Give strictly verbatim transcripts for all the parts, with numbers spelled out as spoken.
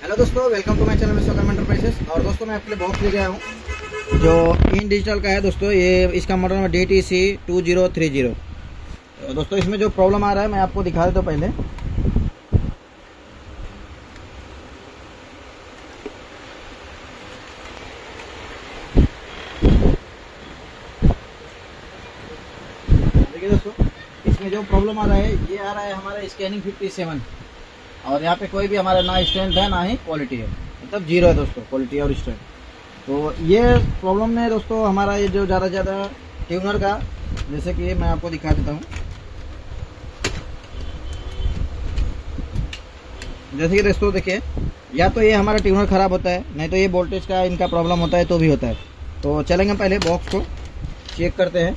Hello दोस्तों, welcome to my channel Vishwakarma enterprises. और दोस्तों मैं आपके लिए बॉक्स लेके आया हूँ जो इन डिजिटल का है दोस्तों। ये इसका model number D T C two zero three zero. दोस्तों इसमें जो प्रॉब्लम आ रहा है मैं आपको दिखा देता हूँ पहले। देखिए दोस्तों, इसमें जो प्रॉब्लम आ रहा है ये आ रहा है हमारा स्कैनिंग फिफ्टी सेवन। और यहाँ पे कोई भी हमारा ना स्ट्रेंथ है ना ही क्वालिटी है, मतलब जीरो है दोस्तों क्वालिटी और स्ट्रेंथ। तो ये प्रॉब्लम में दोस्तों हमारा ये जो ज़्यादा से ज़्यादा ट्यूनर का, जैसे कि मैं आपको दिखा देता हूँ। जैसे कि दोस्तों देखिए, या तो ये हमारा ट्यूनर ख़राब होता है, नहीं तो ये वोल्टेज का इनका प्रॉब्लम होता है तो भी होता है। तो चलेंगे पहले बॉक्स को चेक करते हैं।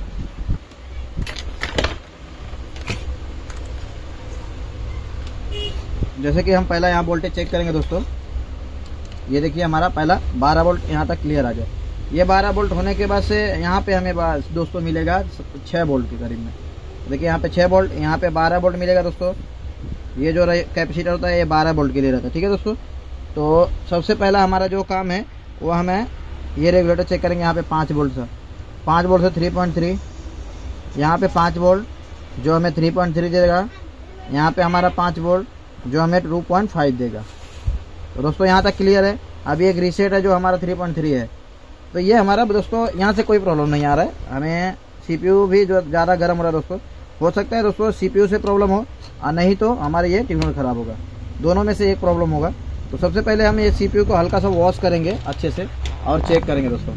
जैसे कि हम पहला यहाँ वोल्टेज चेक करेंगे दोस्तों। ये देखिए हमारा पहला बारह वोल्ट यहाँ तक क्लियर आ गया। ये बारह वोल्ट होने के बाद से यहाँ पे हमें दोस्तों मिलेगा छः वोल्ट के करीब में। देखिए यहाँ पे छः वोल्ट, यहाँ पे बारह वोल्ट मिलेगा दोस्तों। ये जो कैपेसिटर होता है ये बारह वोल्ट के लिए रहता है, ठीक है दोस्तों। तो सबसे पहला हमारा जो काम है वो हमें ये रेगुलेटर चेक करेंगे। यहाँ पे पाँच वोल्ट से पाँच वोल्ट से थ्री पॉइंट थ्री, यहाँ पे पाँच वोल्ट जो हमें थ्री पॉइंट थ्री देगा। यहाँ पे हमारा पाँच वोल्ट जो हमें टू पॉइंट फाइव देगा। तो दोस्तों यहाँ तक क्लियर है। अभी एक रीसेट है जो हमारा थ्री पॉइंट थ्री है। तो ये हमारा दोस्तों यहाँ से कोई प्रॉब्लम नहीं आ रहा है। हमें सीपीयू भी जो ज़्यादा गर्म हो रहा है दोस्तों, हो सकता है दोस्तों सीपीयू से प्रॉब्लम हो और नहीं तो हमारे ये ट्यूनर ख़राब होगा। दोनों में से एक प्रॉब्लम होगा। तो सबसे पहले हम ये सीपीयू को हल्का सा वॉश करेंगे अच्छे से और चेक करेंगे दोस्तों,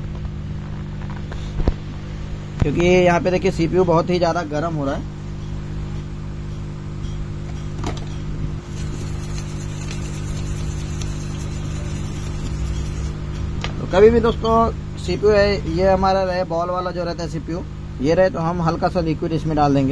क्योंकि यहाँ पे देखिए सीपीयू बहुत ही ज़्यादा गर्म हो रहा है। कभी भी दोस्तों सीपीयू है ये हमारा रहे बॉल वाला जो रहता है सीपीयू, ये रहे तो हम हल्का सा लिक्विड इसमें डाल देंगे।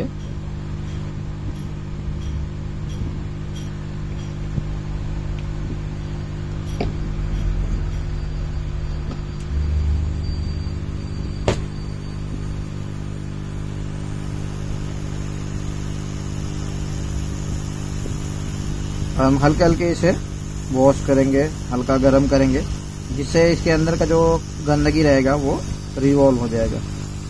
हम हल्के हल्के इसे वॉश करेंगे, हल्का गर्म करेंगे, जिससे इसके अंदर का जो गंदगी रहेगा वो रिवॉल्व हो जाएगा।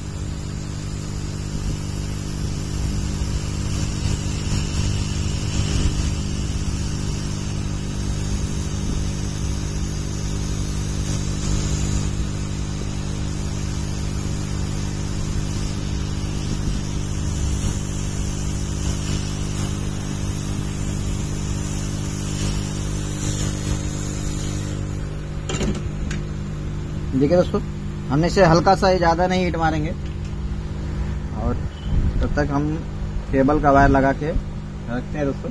देखिए दोस्तों, हमने इसे हल्का सा ही, ज़्यादा नहीं हीट मारेंगे। और तब तक हम केबल का वायर लगा के रखते हैं दोस्तों।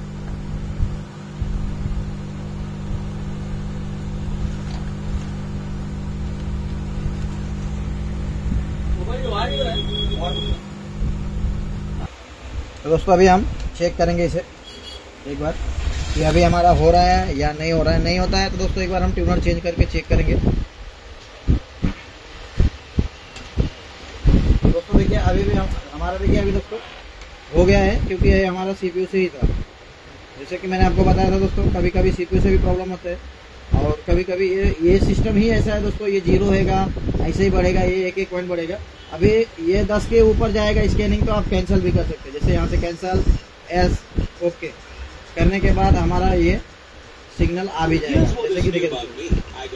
तो दोस्तों अभी हम चेक करेंगे इसे एक बार कि अभी हमारा हो रहा है या नहीं हो रहा है। नहीं होता है तो दोस्तों एक बार हम ट्यूनर चेंज करके चेक करेंगे। दोस्तों देखिए अभी भी हम हमारा देखिए अभी दोस्तों हो गया है, क्योंकि ये हमारा सीपीयू से ही था। जैसे कि मैंने आपको बताया था दोस्तों, कभी कभी सीपीयू से भी प्रॉब्लम होता है और कभी कभी ये ये सिस्टम ही ऐसा है दोस्तों। ये जीरो रहेगा, ऐसे ही बढ़ेगा, ये एक एक पॉइंट बढ़ेगा। अभी ये दस के ऊपर जाएगा स्कैनिंग तो आप कैंसिल भी कर सकते हैं। जैसे यहाँ से कैंसिल एस ओके करने के बाद हमारा ये सिग्नल आ भी जाएगा। जैसे कि देखिए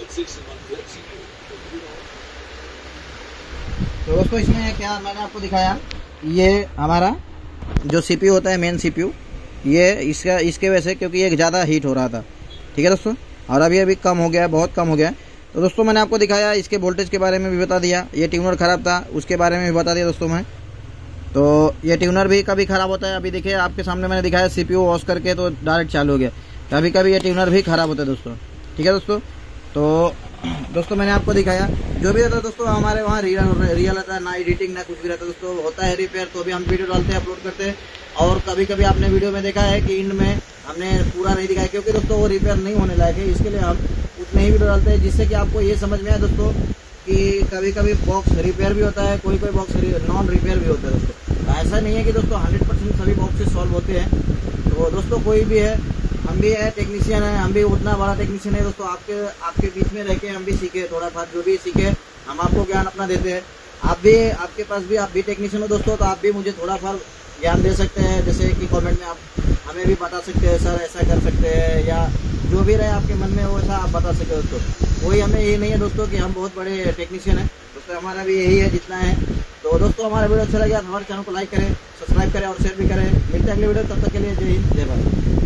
तो दोस्तों इसमें क्या मैंने आपको दिखाया, ये हमारा जो सीपीयू होता है मेन सीपीयू, ये इसका इसके वजह से, क्योंकि ये ज़्यादा हीट हो रहा था, ठीक है दोस्तों। और अभी अभी कम हो गया, बहुत कम हो गया। तो दोस्तों मैंने आपको दिखाया, इसके वोल्टेज के बारे में भी बता दिया। ये ट्यूनर ख़राब था उसके बारे में भी बता दिया दोस्तों मैं। तो ये ट्यूनर भी कभी ख़राब होता है। अभी देखिए आपके सामने मैंने दिखाया सीपीयू वॉश करके तो डायरेक्ट चालू हो गया। कभी कभी ये ट्यूनर भी ख़राब होता है दोस्तों, ठीक है दोस्तों। तो दोस्तों मैंने आपको दिखाया, जो भी रहता है दोस्तों हमारे वहाँ रियल रियल रहता है, ना एडिटिंग ना कुछ भी रहता है दोस्तों। होता है रिपेयर तो भी हम वीडियो डालते हैं, अपलोड करते हैं। और कभी कभी आपने वीडियो में देखा है कि इंड में हमने पूरा नहीं दिखाया, क्योंकि दोस्तों वो रिपेयर नहीं होने लायक है। इसके लिए हम उतने ही वीडियो डालते हैं, जिससे कि आपको ये समझ में आए दोस्तों कि कभी कभी बॉक्स रिपेयर भी होता है, कोई कोई बॉक्स नॉन रिपेयर भी होता है दोस्तों। ऐसा नहीं है कि दोस्तों हंड्रेड परसेंट सभी बॉक्सेस सॉल्व होते हैं। तो दोस्तों कोई भी है हम भी है टेक्नीशियन है, हम भी उतना बड़ा टेक्नीशियन है दोस्तों। आपके आपके बीच में रह के हम भी सीखे, थोड़ा बहुत जो भी सीखे हम आपको ज्ञान अपना देते हैं। आप भी, आपके पास भी, आप भी टेक्नीशियन हो दोस्तों, तो आप भी मुझे थोड़ा बहुत ज्ञान दे सकते हैं। जैसे कि कमेंट में आप हमें भी बता सकते हैं, सर ऐसा कर सकते हैं, या जो भी रहे आपके मन में वो ऐसा आप बता सकते हो दोस्तों। कोई हमें ये नहीं है दोस्तों कि हम बहुत बड़े टेक्नीशियन हैं दोस्तों, हमारा भी यही है जितना है। तो दोस्तों हमारा वीडियो अच्छा लगा, हमारे चैनल को लाइक करें, सब्सक्राइब करें और शेयर भी करें। मिलते हैं अगले वीडियो, तब तक के लिए जय हिंद, जय भारत।